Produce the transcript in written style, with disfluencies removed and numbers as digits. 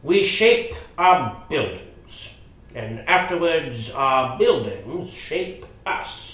We shape our buildings, and afterwards our buildings shape us.